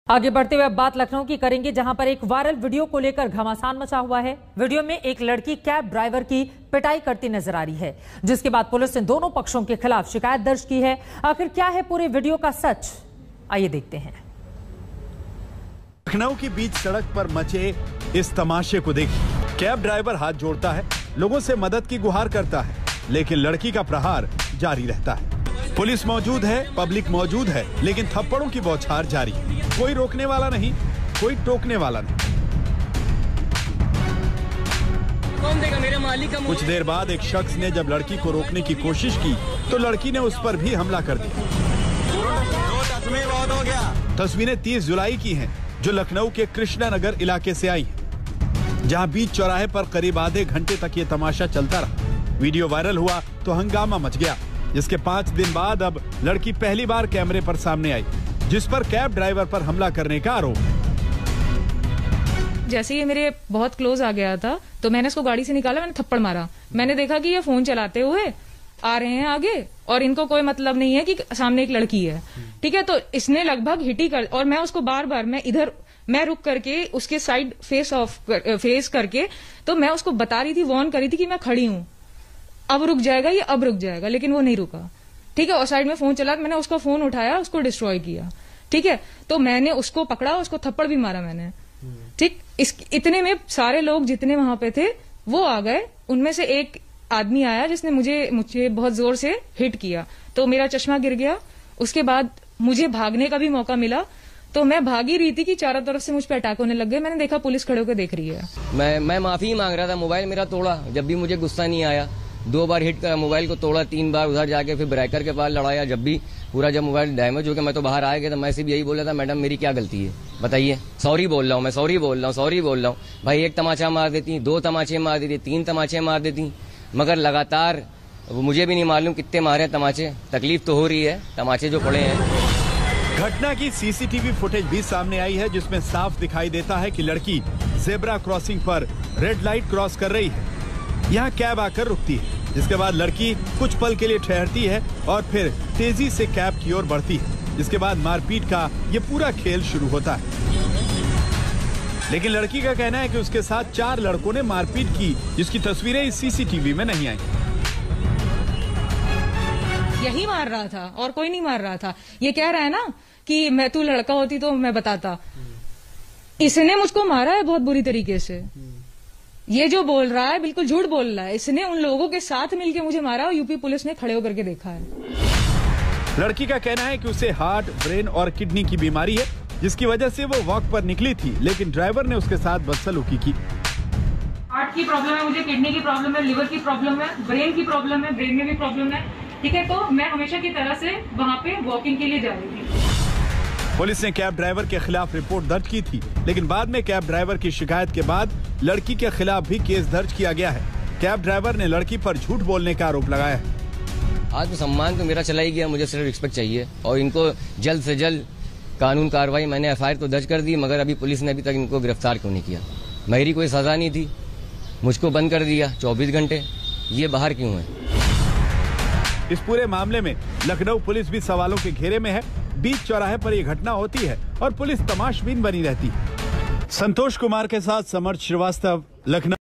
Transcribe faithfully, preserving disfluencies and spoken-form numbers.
आगे बढ़ते हुए अब बात लखनऊ की करेंगे, जहां पर एक वायरल वीडियो को लेकर घमासान मचा हुआ है। वीडियो में एक लड़की कैब ड्राइवर की पिटाई करती नजर आ रही है, जिसके बाद पुलिस ने दोनों पक्षों के खिलाफ शिकायत दर्ज की है। आखिर क्या है पूरे वीडियो का सच, आइए देखते हैं। लखनऊ की बीच सड़क पर मचे इस तमाशे को देखिए। कैब ड्राइवर हाथ जोड़ता है, लोगों से मदद की गुहार करता है, लेकिन लड़की का प्रहार जारी रहता है। पुलिस मौजूद है, पब्लिक मौजूद है, लेकिन थप्पड़ों की बौछार जारी है। कोई रोकने वाला नहीं, कोई टोकने वाला नहीं। कौन देगा मेरे मालिक का? कुछ देर बाद एक शख्स ने जब लड़की को रोकने की कोशिश की तो लड़की ने उस पर भी हमला कर दिया। बहुत हो गया। तस्वीरें तीस जुलाई की हैं, जो लखनऊ के कृष्णा नगर इलाके से आई हैं, जहां बीच चौराहे पर करीब आधे घंटे तक ये तमाशा चलता रहा। वीडियो वायरल हुआ तो हंगामा मच गया, जिसके पांच दिन बाद अब लड़की पहली बार कैमरे पर सामने आई, जिस पर कैब ड्राइवर पर हमला करने का आरोप। जैसे ये मेरे बहुत क्लोज आ गया था तो मैंने इसको गाड़ी से निकाला, मैंने थप्पड़ मारा। मैंने देखा कि ये फोन चलाते हुए आ रहे हैं आगे और इनको कोई मतलब नहीं है कि सामने एक लड़की है, ठीक है। तो इसने लगभग हिट ही कर, और मैं उसको बार बार मैं इधर मैं रुक करके उसके साइड फेस ऑफ कर, फेस करके तो मैं उसको बता रही थी, वार्न करी थी कि मैं खड़ी हूं, अब रुक जाएगा ये, अब रुक जाएगा, लेकिन वो नहीं रुका, ठीक है। और साइड में फोन चला, मैंने उसका फोन उठाया, उसको डिस्ट्रॉय किया, ठीक है। तो मैंने उसको पकड़ा, उसको थप्पड़ भी मारा मैंने, ठीक। इस इतने में सारे लोग जितने वहां पे थे वो आ गए। उनमें से एक आदमी आया जिसने मुझे मुझे बहुत जोर से हिट किया, तो मेरा चश्मा गिर गया। उसके बाद मुझे भागने का भी मौका मिला, तो मैं भागी रही थी कि चारों तरफ से मुझ पे अटैक होने लग गए। मैंने देखा पुलिस खड़े होकर देख रही है। मैं मैं माफी मांग रहा था, मोबाइल मेरा तोड़ा, जब भी मुझे गुस्सा नहीं आया। दो बार हिट करा, मोबाइल को तोड़ा, तीन बार उधर जाके फिर ब्रेकर के पास लड़ाया। जब भी पूरा जब मोबाइल डैमेज हो गया, मैं तो बाहर आ गया, तो मैं सिर्फ यही बोल रहा था, मैडम मेरी क्या गलती है बताइए, सॉरी बोल रहा हूँ, मैं सॉरी बोल रहा हूँ, सॉरी बोल रहा हूँ। भाई एक तमाचा मार देती, दो तमाचे मार देती, तीन तमाचे मार देती, मगर लगातार मुझे भी नहीं मालूम कितने मारे तमाचे। तकलीफ तो हो रही है, तमाचे जो पड़े हैं। घटना की सीसीटीवी फुटेज भी सामने आई है, जिसमें साफ दिखाई देता है कि लड़की जेब्रा क्रॉसिंग पर रेड लाइट क्रॉस कर रही है। यहाँ कैब आकर रुकती है, जिसके बाद लड़की कुछ पल के लिए ठहरती है और फिर तेजी से कैब की ओर बढ़ती है, जिसके बाद मारपीट का ये पूरा खेल शुरू होता है। लेकिन लड़की का कहना है कि उसके साथ चार लड़कों ने मारपीट की, जिसकी तस्वीरें इस सीसीटीवी में नहीं आई। यही मार रहा था और कोई नहीं मार रहा था। ये कह रहा है ना कि मैं तू लड़का होती तो मैं बताता। इसने मुझको मारा है बहुत बुरी तरीके से। ये जो बोल रहा है बिल्कुल झूठ बोल रहा है। इसने उन लोगों के साथ मिलके मुझे मारा और यूपी पुलिस ने खड़े होकर के देखा है। लड़की का कहना है कि उसे हार्ट, ब्रेन और किडनी की बीमारी है, जिसकी वजह से वो वॉक पर निकली थी, लेकिन ड्राइवर ने उसके साथ बदसलूकी की। हार्ट की प्रॉब्लम है मुझे, किडनी की प्रॉब्लम है, लिवर की प्रॉब्लम है, ब्रेन की प्रॉब्लम है, ब्रेन में भी प्रॉब्लम है, ठीक है। तो मैं हमेशा की तरह से वहाँ पे वॉकिंग के लिए जा रही थी। पुलिस ने कैब ड्राइवर के खिलाफ रिपोर्ट दर्ज की थी, लेकिन बाद में कैब ड्राइवर की शिकायत के बाद लड़की के खिलाफ भी केस दर्ज किया गया है। कैब ड्राइवर ने लड़की पर झूठ बोलने का आरोप लगाया है। आत्मसम्मान तो मेरा चला ही गया, मुझे सिर्फ रिस्पेक्ट चाहिए और इनको जल्द से जल्द कानून कार्रवाई। मैंने एफ आई आर तो दर्ज कर दी, मगर अभी पुलिस ने अभी तक इनको गिरफ्तार क्यों नहीं किया? मेरी कोई सजा नहीं थी, मुझको बंद कर दिया चौबीस घंटे। ये बाहर क्यों है? इस पूरे मामले में लखनऊ पुलिस भी सवालों के घेरे में है। बीच चौराहे पर यह घटना होती है और पुलिस तमाशबीन बनी रहती है। संतोष कुमार के साथ समर्थ श्रीवास्तव, लखनऊ।